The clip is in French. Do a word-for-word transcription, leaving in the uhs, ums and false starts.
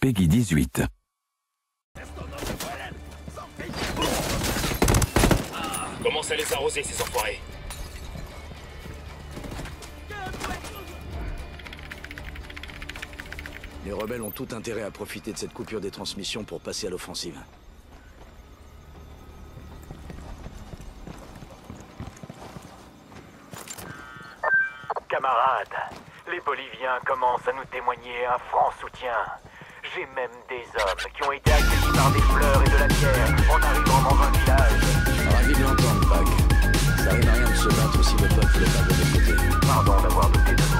Peggy dix-huit. Commence à les arroser, ces enfoirés. Les rebelles ont tout intérêt à profiter de cette coupure des transmissions pour passer à l'offensive. Camarades, les Boliviens commencent à nous témoigner un franc soutien. J'ai même des hommes qui ont été accueillis par des fleurs et de la pierre en arrivant dans un village. Ravi de l'entendre, Pac. Ça rien à rien de se battre si le peuple n'est pas de l'autre côté. Pardon d'avoir douté de